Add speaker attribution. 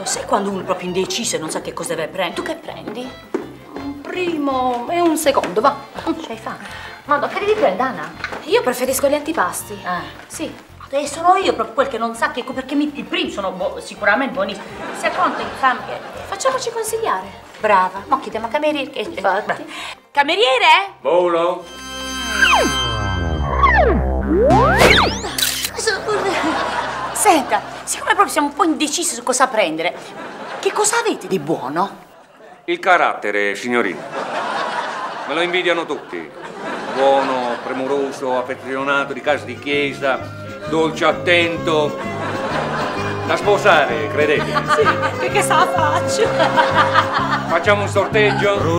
Speaker 1: Certo, sai quando uno è proprio indeciso e non sa che cosa deve prendere? Tu che prendi?
Speaker 2: Un primo e un secondo, va.
Speaker 1: C'hai fame? Madonna, che devi prendere, Anna?
Speaker 2: Io preferisco gli antipasti.
Speaker 1: Sì. E sono io proprio quel che non sa che... Perché i primi sono sicuramente buonissimi. Il secondo, infame, che...
Speaker 2: Facciamoci consigliare.
Speaker 1: Brava. Ma chiediamo a cameriere.
Speaker 2: Infatti.
Speaker 1: Cameriere?
Speaker 3: Volo?
Speaker 1: Senta, siccome proprio siamo un po' indecisi su cosa prendere, che cosa avete di buono?
Speaker 3: Il carattere, signorina. Me lo invidiano tutti. Buono, premuroso, affezionato, di casa di chiesa, dolce, attento. Da sposare, credete?
Speaker 1: Sì, perché sa la faccio.
Speaker 3: Facciamo un sorteggio?